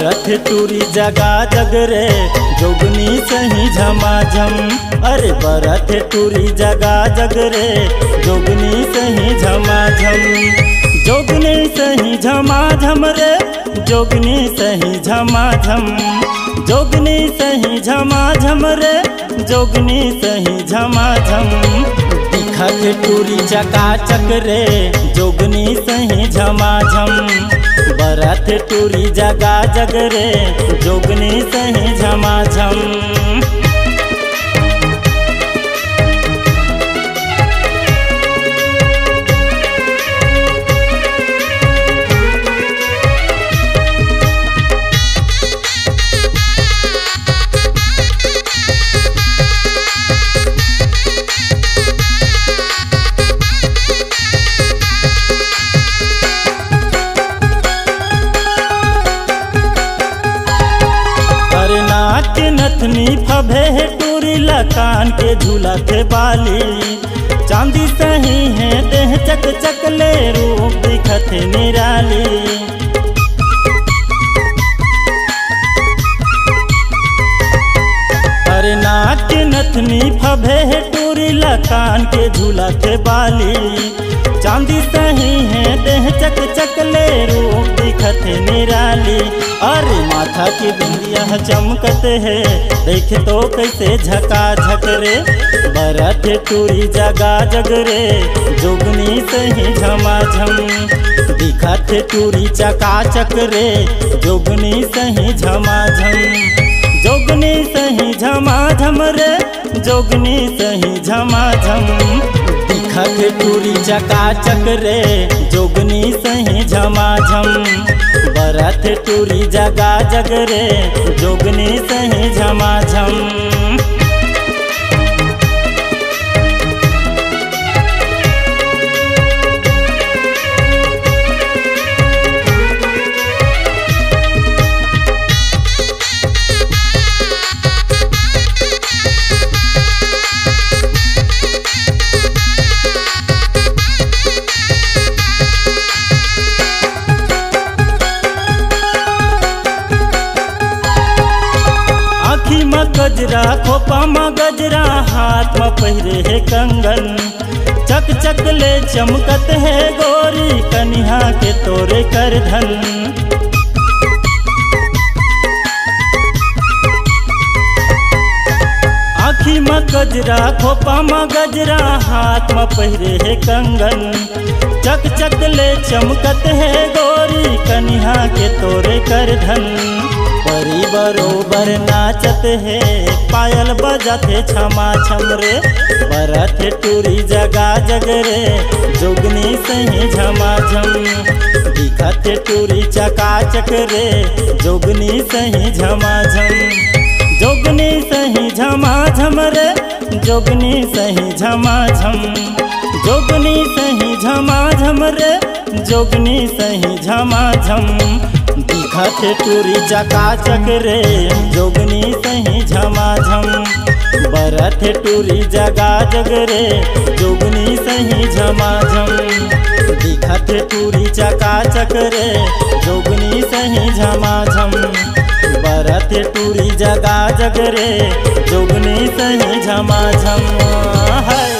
बरथ टूरी जगा जगरे जोगनी सही झमाझम। अरे बरथ टूरी जगा जगरे जोगनी सही झमाझम। जोगनी सही झमाझम रे जोगनी सही झमाझम। जोगनी सही झमाझम रे जोगनी सही झमाझम। दिखत टूरी चकाचक रे जोगनी सही झमाझम। बरथ टूरी जगा जगरे जोगनी सही झमाझम। नथनी फभे टूरी लकान के झूला थे बाली। चांदी सही है देह चक चक ले रूप दिखत निराली। अरे नाक के नथनी फभे टूरी लकान के झूला थे बाली। चांदी सही है देह चक चक ले रूप दिखत निराली। अरे माथा की बिंदिया चमकत है देख तो कैसे झका झक रे। बरथ टूरी जगा जगरे जोगनी सही झमाझम। दिखत टूरी चकाचक रे जोगनी सही झमाझम। जोगनी सही झमाझम रे जोगनी सही झमाझम। दिखत टूरी चकाचक रे जोगनी सही झमाझम। बरथ टूरी जगा जगरे जोगनी सही झमाझम। गजरा खोपा में गजरा हाथ में पहिरे है कंगन। चक चक ले चमकत है गोरी कन्हा के तोरे कर धन। आँखी में गजरा खोपा में गजरा हाथ में पहिरे है कंगन। चक चक ले चमकत है गोरी कन्हा के तोरे कर धन। परी बरोबर नाचत है पायल बजाते छमा छम रे। बरथ टूरी जगा जगरे जोगनी सही झमाझम। दिखत टूरी चकाचक रे जोगनी सही झमाझम। जोगनी सही झमाझम रे जोगनी सही झमाझम। जोगनी सही झमाझम रे जोगनी सही झमाझम। दिखत टूरी चकाचक रे जोगनी सही झमाझम। बरथ टूरी जगा जगरे जोगनी सही झमाझम। दिखत टूरी चकाचक रे जोगनी सही झमाझम। बरथ टूरी जगा जगरे जोगनी सही झमाझम है।